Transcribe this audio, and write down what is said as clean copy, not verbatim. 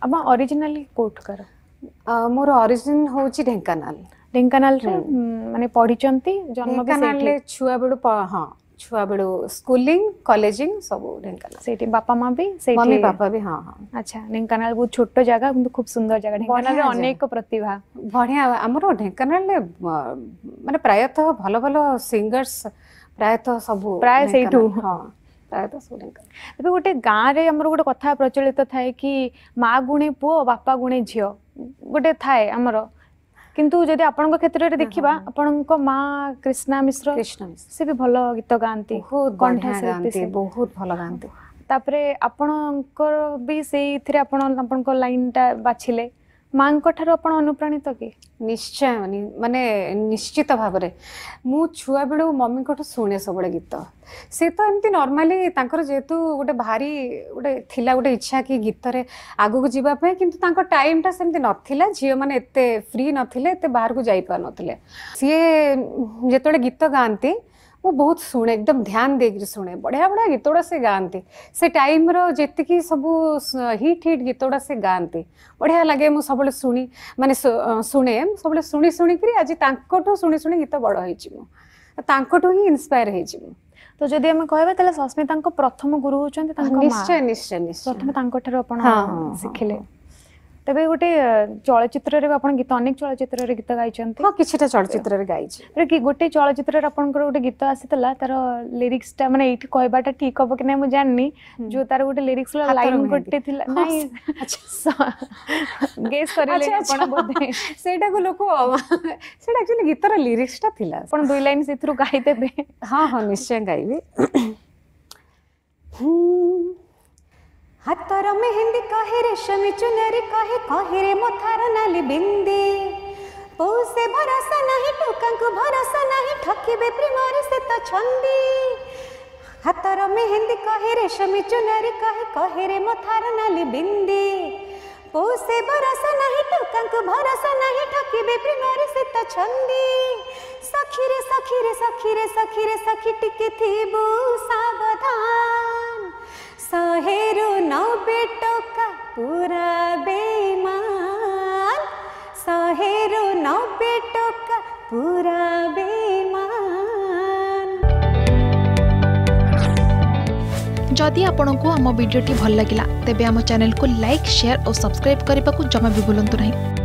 अब originally coat कर मोर origin होची ढेंकानाल रे माने पढ़िचंती जन्म भी सेठी छुआ बेडू हां छुआ बेडू स्कूलिंग कॉलेजिंग सब ढेंकानाल सेठी बापा माँ भी सेठी मम्मी पापा भी हां हां अच्छा ढेंकानाल बहुत छोटो जगह किंतु खूब सुंदर जगह ढेंकानाल रे अनेक प्रतिभा बढ़िया हमरो ढेंकानाल रे माने प्रायतः भलो भलो सिंगर्स प्रायतः सब प्राय सेठू हां प्रायतः सब ढेंकानाल एबे गोटे गाँ रे हमर गोटे कथा प्रचलित थाए कि माँ गुणे पुओ बापा गुणे झियो गोटे थाए हमर किंतु जदि आपन क्षेत्र रे देखिबा आपन माँ कृष्णा मिश्र से भी भलो गीत गांती बहुत बढ़िया गांती बहुत भलो गांती तापरे आपनकर भी सेई थिरे आपन लाइन टा बाछिले मां को ठारो अपन अनुप्राणित कि निश्चय माने निश्चित भाव रे मु छुआ बेलू मम्मी को शुणे सब गीत सी तो एमती नॉर्मली तांकर जेतु गोटे भारी गोटे थिला गोटे इच्छा कि गीत रे आगु को जीवा पे किंतु तांकर टाइम टा सेमती नथिला झियो माने एते फ्री नथिले एते बाहर को जाई पा नथिले सी जेतोले गीत गांती वो बहुत शुणे एकदम ध्यान देकर शुणे बढ़िया बढ़िया गीत गुड़ा से गाँती से टाइम जी सब हिट गीत से गाँती बढ़िया लगे मुझे सब शुणी माने शुणे सब शुणी शुणिक आज शुणी शुणी गीत बड़ हो ही इन्स्पायर हो तो जदि आम कहबा सस्मिता प्रथम गुरु होचंती निश्चय निश्चय निश्चय प्रथम शिखिले तबे गोटे चलचित्र रे आपण गीत अनेक चलचित्र रे गीत गाइचंती हां किछटा चलचित्र रे गाइछि रे कि गोटे चलचित्र रे आपण गोटे गीत आसीतला तार लिरिक्स टा माने एठी कहबाटा ठीक हो कि नै मु जाननी जो तार गोटे लिरिक्स लाइन गोटे थिला नै अच्छा गेस करिले आपण बोधे सेटा को लोक सेटा एक्चुअली गीत रे लिरिक्स टा थिला आपण दुई लाइन सेथरु गाइ देबे हां हां निश्चय गाइबे हाथर मेहंदी कहे रेशमी चुनरी कहे रे मथार नाली बिंदी पौसे भरोसा नहीं टोका को भरोसा नहीं ठकिबे प्रेमरे से तो छंदी हाथर मेहंदी कहे रेशमी चुनरी कहे रे मथार नाली बिंदी पौसे भरोसा नहीं टोका को भरोसा नहीं ठकिबे प्रेमरे से तो छंदी सखी रे सखी रे सखी रे सखी रे सखी टिके थीबू सावधान सहेरु 90 टका पूरा बेईमान सहेरु 90 टका पूरा बेईमान। जदि आपंक आम भिडी भल लगा तेब आम चैनल को लाइक शेयर और सब्सक्राइब करने को जमा भी भूलु नहीं।